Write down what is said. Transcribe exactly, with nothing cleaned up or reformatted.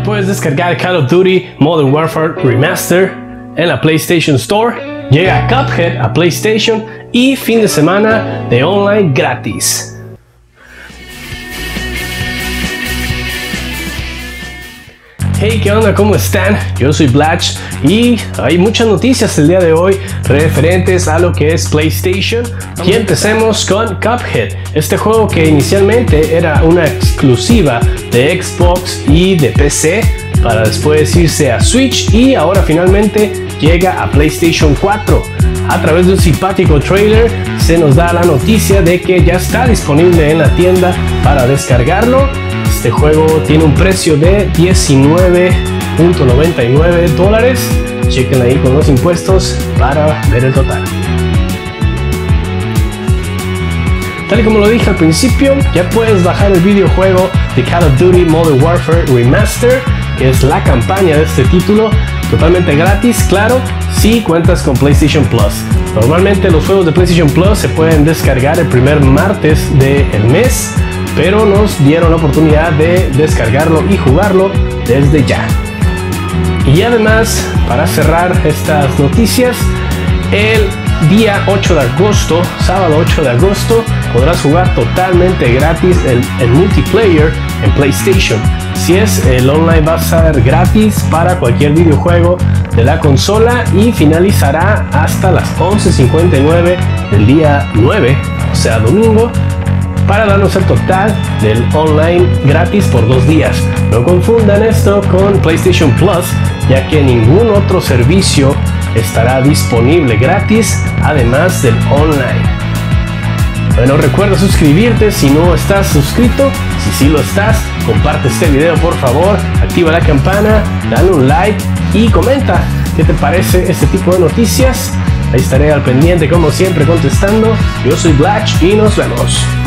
Ya puedes descargar Call of Duty Modern Warfare Remaster en la PlayStation Store. Llega Cuphead a PlayStation y fin de semana de online gratis. Hey, ¿qué onda? ¿Cómo están? Yo soy Blatch y hay muchas noticias el día de hoy referentes a lo que es PlayStation. Y empecemos con Cuphead, este juego que inicialmente era una exclusiva de Xbox y de P C para después irse a Switch y ahora finalmente llega a PlayStation cuatro. A través de un simpático trailer se nos da la noticia de que ya está disponible en la tienda para descargarlo. Este juego tiene un precio de diecinueve noventa y nueve dólares. Chequen ahí con los impuestos para ver el total. Tal y como lo dije al principio, ya puedes bajar el videojuego de Call of Duty Modern Warfare Remaster, que es la campaña de este título, totalmente gratis, claro, si cuentas con PlayStation Plus. Normalmente los juegos de PlayStation Plus se pueden descargar el primer martes del mes, pero nos dieron la oportunidad de descargarlo y jugarlo desde ya. Y además, para cerrar estas noticias, el día ocho de agosto, sábado ocho de agosto, podrás jugar totalmente gratis el, el multiplayer en PlayStation. Si es el online, va a ser gratis para cualquier videojuego de la consola y finalizará hasta las once cincuenta y nueve del día nueve, o sea domingo, para darnos el total del online gratis por dos días. No confundan esto con PlayStation Plus, ya que ningún otro servicio estará disponible gratis además del online. Bueno, recuerda suscribirte si no estás suscrito. Si sí lo estás, comparte este video por favor, activa la campana, dale un like y comenta qué te parece este tipo de noticias. Ahí estaré al pendiente como siempre contestando. Yo soy Blatch y nos vemos.